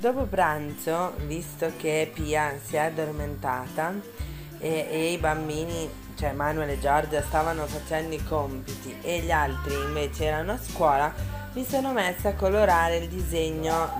Dopo pranzo, visto che Pia si è addormentata e i bambini, cioè Manuel e Giorgia, stavano facendo i compiti e gli altri invece erano a scuola, mi sono messa a colorare il disegno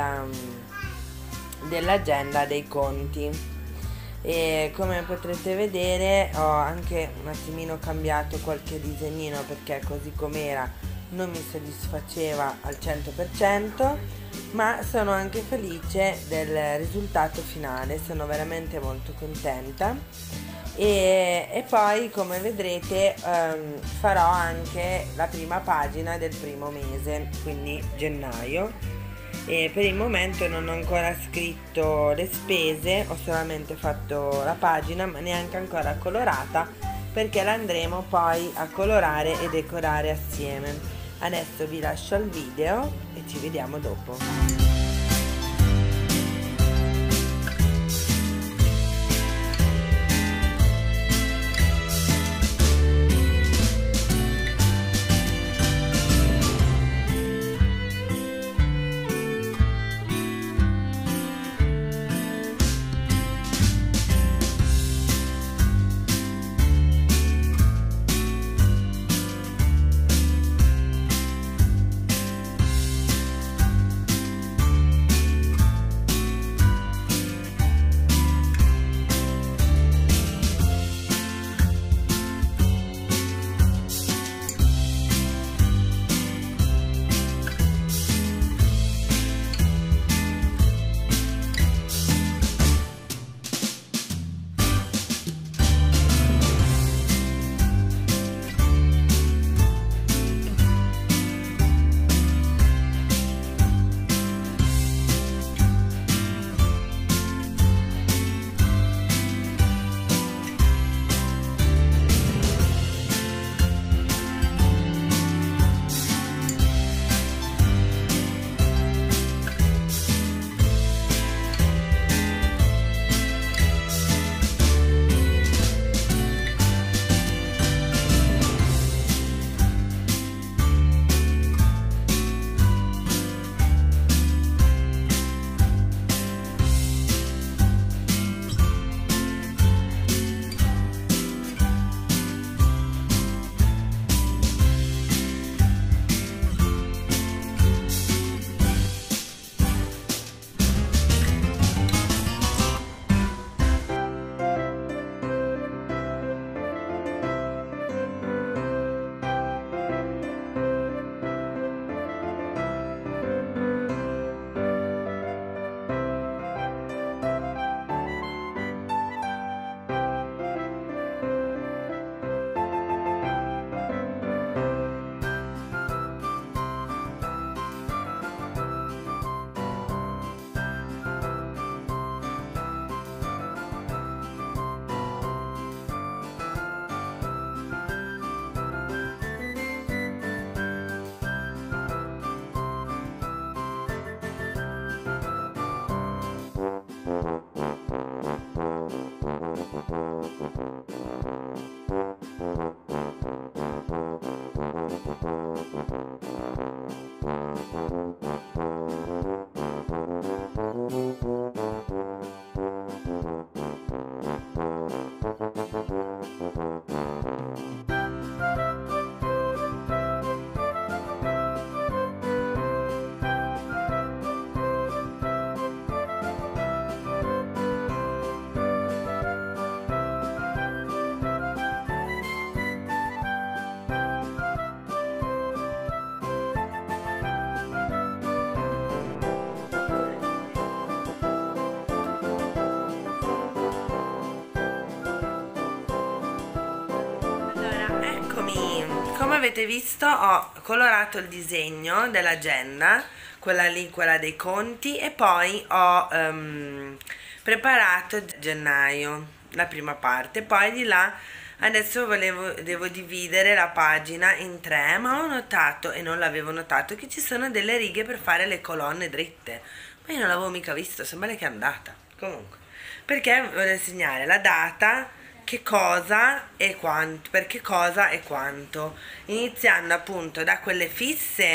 dell'agenda dei conti. E come potrete vedere ho anche un attimino cambiato qualche disegnino perché così com'era non mi soddisfaceva al 100%, ma sono anche felice del risultato finale, sono veramente molto contenta. E poi, come vedrete, farò anche la prima pagina del primo mese, quindi gennaio. E per il momento non ho ancora scritto le spese, ho solamente fatto la pagina, ma neanche ancora colorata, perché la andremo poi a colorare e decorare assieme. Adesso vi lascio al video e ci vediamo dopo. Come avete visto ho colorato il disegno dell'agenda, quella lì, quella dei conti, e poi ho preparato gennaio, la prima parte. Poi di là adesso devo dividere la pagina in tre, ma ho notato, e non l'avevo notato, che ci sono delle righe per fare le colonne dritte. Ma io non l'avevo mica visto, sembra che è andata. Comunque, perché voglio segnare la data, che cosa e quanto, per che cosa e quanto, iniziando appunto da quelle fisse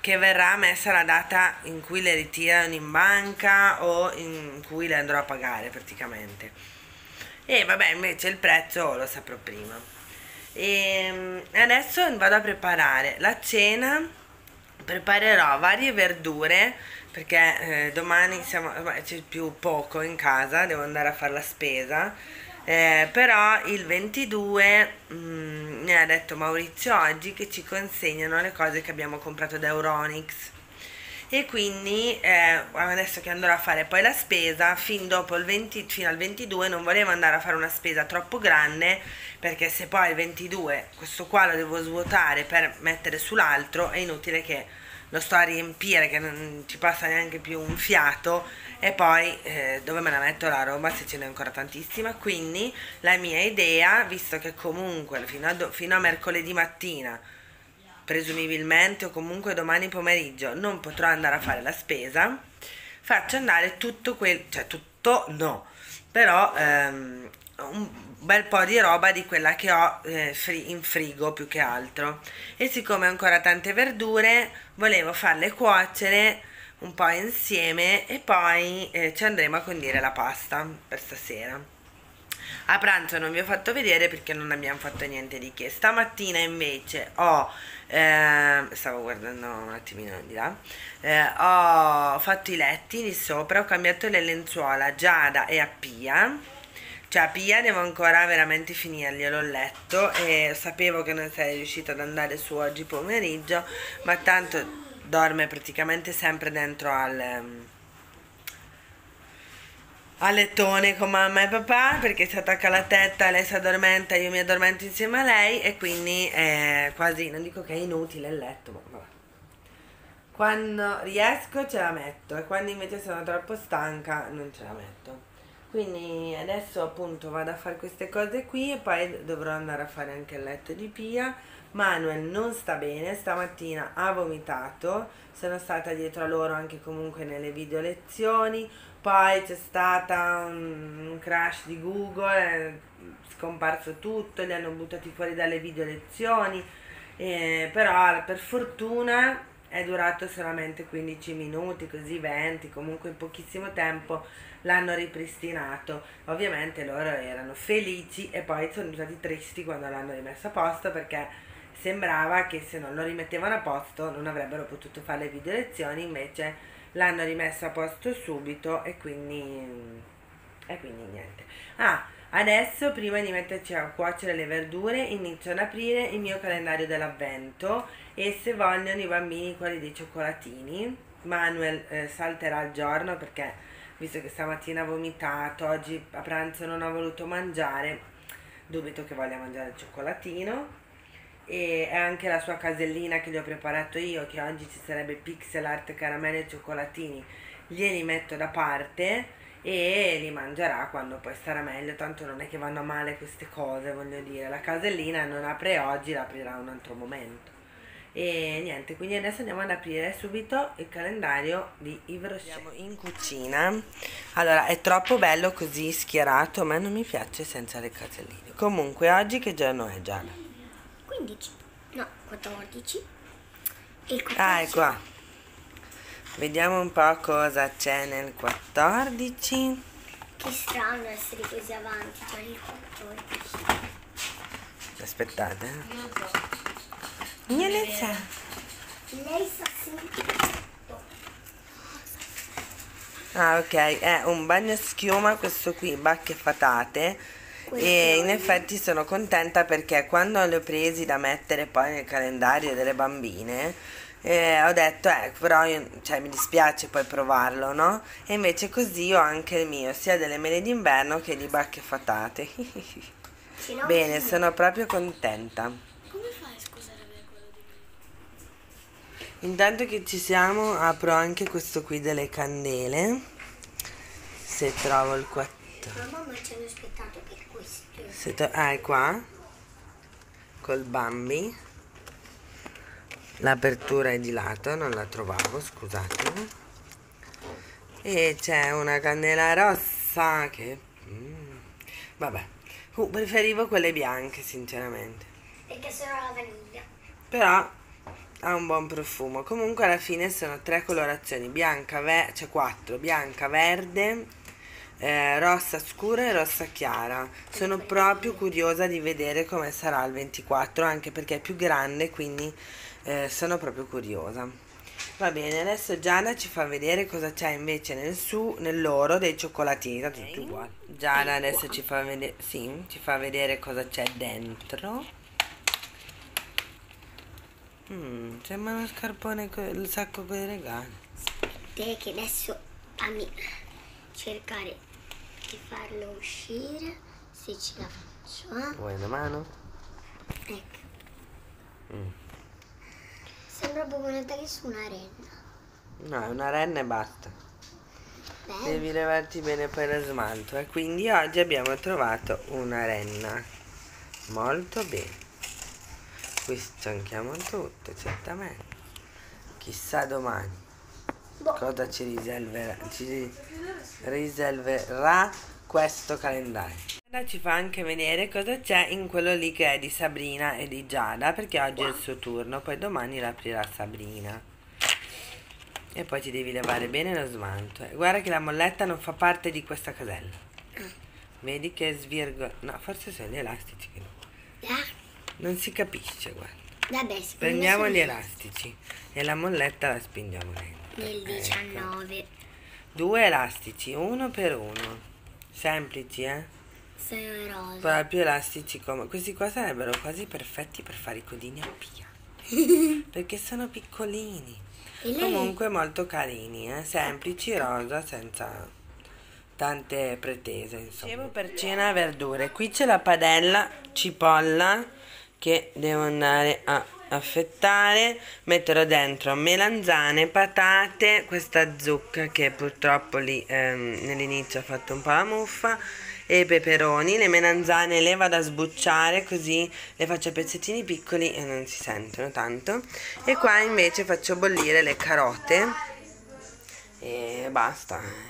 che verrà messa la data in cui le ritirano in banca o in cui le andrò a pagare praticamente. E vabbè, invece il prezzo lo saprò prima. E adesso vado a preparare la cena. Preparerò varie verdure perché domani c'è più poco in casa, devo andare a fare la spesa. Però il 22 mi ha detto Maurizio oggi che ci consegnano le cose che abbiamo comprato da Euronics, e quindi adesso che andrò a fare poi la spesa fino al 22 non volevo andare a fare una spesa troppo grande, perché se poi il 22 questo qua lo devo svuotare per mettere sull'altro è inutile che lo sto a riempire, che non ci passa neanche più un fiato, e poi dove me la metto la roba se ce n'è ancora tantissima. Quindi la mia idea, visto che comunque fino a mercoledì mattina presumibilmente o comunque domani pomeriggio non potrò andare a fare la spesa, faccio andare tutto cioè tutto no, però un bel po' di roba di quella che ho in frigo più che altro, e siccome ho ancora tante verdure volevo farle cuocere un po' insieme e poi ci andremo a condire la pasta per stasera. A pranzo non vi ho fatto vedere perché non abbiamo fatto niente di che. Stamattina invece stavo guardando un attimino di là, ho fatto i letti di sopra, ho cambiato le lenzuola a Giada e a Pia. Cioè a Pia devo ancora veramente finirglielo il letto, e sapevo che non sarei riuscita ad andare su oggi pomeriggio, ma tanto dorme praticamente sempre dentro al lettone con mamma e papà, perché si attacca la testa, lei si addormenta, io mi addormento insieme a lei, e quindi è quasi, non dico che è inutile il letto, ma vabbè. Quando riesco ce la metto, e quando invece sono troppo stanca non ce la metto. Quindi adesso appunto vado a fare queste cose qui e poi dovrò andare a fare anche il letto di Pia. Manuel non sta bene, stamattina ha vomitato, sono stata dietro a loro anche comunque nelle video lezioni, poi c'è stata un crash di Google, è scomparso tutto, li hanno buttati fuori dalle video lezioni, però per fortuna è durato solamente 15 minuti, così 20, comunque in pochissimo tempo l'hanno ripristinato. Ovviamente loro erano felici e poi sono stati tristi quando l'hanno rimesso a posto, perché sembrava che se non lo rimettevano a posto non avrebbero potuto fare le video lezioni, invece l'hanno rimesso a posto subito, e quindi niente. Adesso prima di metterci a cuocere le verdure inizio ad aprire il mio calendario dell'avvento, e se vogliono i bambini quelli dei cioccolatini. Manuel salterà il giorno perché visto che stamattina ha vomitato, oggi a pranzo non ha voluto mangiare, dubito che voglia mangiare il cioccolatino. E anche la sua casellina che gli ho preparato io, che oggi ci sarebbe pixel art, caramelle e cioccolatini, glieli metto da parte e li mangerà quando poi starà meglio, tanto non è che vanno a male queste cose, voglio dire. La casellina non apre oggi, la aprirà un altro momento. E niente, quindi adesso andiamo ad aprire subito il calendario di Yves Rocher. Andiamo in cucina. Allora, è troppo bello così schierato, ma non mi piace senza le caselline. Comunque oggi che giorno è, Giada? 15, no, 14 e il 14. Ah, è qua. Vediamo un po' cosa c'è nel 14. Che strano essere così avanti, già il 14. Aspettate. Io ne so. Lei sa sempre. Ah, ok, è un bagno schiuma questo qui, bacche fatate. E in effetti sono contenta perché quando li ho presi da mettere poi nel calendario delle bambine ho detto però cioè, mi dispiace poi provarlo, no? E invece così ho anche il mio, sia delle mele d'inverno che di bacche fatate. Bene, sono proprio contenta. Come fai, scusa, ad avere quello di me? Intanto che ci siamo apro anche questo qui delle candele, se trovo il 4. Ma mamma ci hanno aspettato per questo. È qua col Bambi, l'apertura è di lato, non la trovavo, scusatemi, e c'è una candela rossa che vabbè, preferivo quelle bianche sinceramente, Perché sono la vaniglia. però ha un buon profumo. Comunque alla fine sono 3 colorazioni, bianca, cioè 4, bianca, verde, rossa scura e rossa chiara. Sono proprio curiosa di vedere come sarà il 24, anche perché è più grande, quindi sono proprio curiosa. Va bene, adesso Giada ci fa vedere cosa c'è invece nell'oro dei cioccolatini, tanto tutti uguali. Giada adesso ci fa vedere, sì, ci fa vedere cosa c'è dentro. Sembra uno scarpone, il sacco con i regali. Te che adesso fammi cercare di farlo uscire, se ce la faccio. Vuoi una mano? Ecco. Sembra proprio una taglia su una renna. No, è una renna e basta. Bello. Devi levarti bene poi lo smalto. E quindi oggi abbiamo trovato una renna. Molto bene. Qui scianchiamo tutto, certamente. Chissà domani cosa ci riserverà questo calendario. Ora ci fa anche vedere cosa c'è in quello lì che è di Sabrina e di Giada, perché oggi è il suo turno, poi domani l'aprirà Sabrina. E poi ti devi levare bene lo smalto. E guarda che la molletta non fa parte di questa casella. Vedi che svirgo... No, forse sono gli elastici che no. Non si capisce, guarda. Vabbè, Prendiamo gli elastici e la molletta la spingiamo dentro. nel 19. 2 elastici, uno per uno. Semplici, Sono rosa. Proprio elastici come... Questi qua sarebbero quasi perfetti per fare i codini a Pia. Perché sono piccolini. E lei? Comunque molto carini, semplici, rosa, senza tante pretese, insomma. Dicevo per cena verdure. Qui c'è la padella cipolla che devo andare a affettare. Metterò dentro melanzane, patate, questa zucca che purtroppo lì nell'inizio ha fatto un po' la muffa, e peperoni. Le melanzane le vado a sbucciare così le faccio a pezzettini piccoli e non si sentono tanto. E qua invece faccio bollire le carote e basta.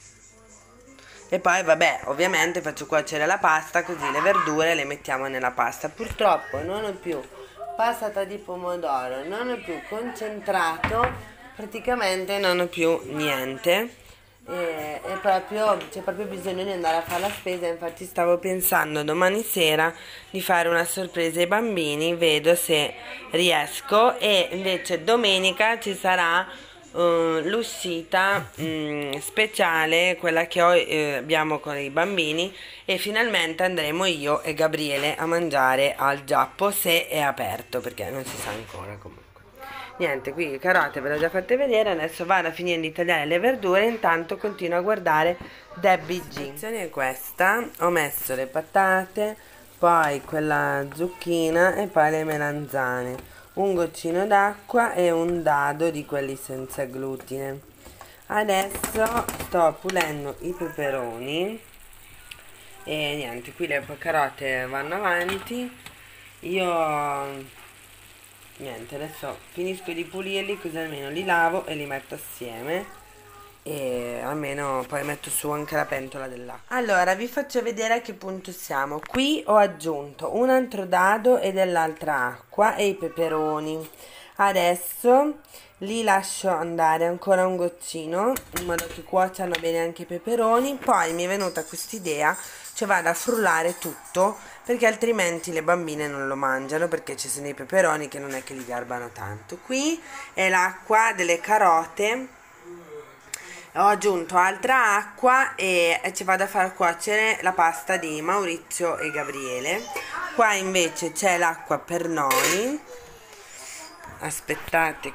E poi vabbè, ovviamente faccio cuocere la pasta, così le verdure le mettiamo nella pasta. Purtroppo non ho più passata di pomodoro, non ho più concentrato, praticamente non ho più niente. E proprio c'è proprio bisogno di andare a fare la spesa. Infatti stavo pensando domani sera di fare una sorpresa ai bambini, vedo se riesco. E invece domenica ci sarà l'uscita speciale, quella che abbiamo con i bambini, e finalmente andremo io e Gabriele a mangiare al Giappo, se è aperto, perché non si sa ancora. Comunque niente, qui le carote ve le ho già fatte vedere, adesso vado a finire di tagliare le verdure, intanto continuo a guardare Debbie G. La situazione è questa: ho messo le patate, poi quella zucchina e poi le melanzane, un goccino d'acqua e un dado di quelli senza glutine. Adesso sto pulendo i peperoni e niente, qui le carote vanno avanti. Io niente, adesso finisco di pulirli così almeno li lavo e li metto assieme, e almeno poi metto su anche la pentola dell'acqua. Allora vi faccio vedere a che punto siamo. Qui ho aggiunto un altro dado e dell'altra acqua e i peperoni. Adesso li lascio andare ancora un goccino in modo che cuociano bene anche i peperoni. Poi mi è venuta quest'idea, cioè vado a frullare tutto, perché altrimenti le bambine non lo mangiano, perché ci sono i peperoni che non è che li garbano tanto. Qui è l'acqua delle carote, ho aggiunto altra acqua e ci vado a far cuocere la pasta di Maurizio e Gabriele. Qua invece c'è l'acqua per noi. Aspettate,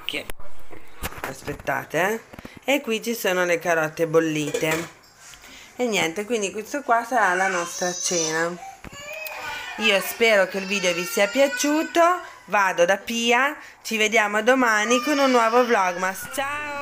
e qui ci sono le carote bollite. E niente, quindi questo qua sarà la nostra cena. Io spero che il video vi sia piaciuto. Vado da Pia, ci vediamo domani con un nuovo vlogmas. Ciao!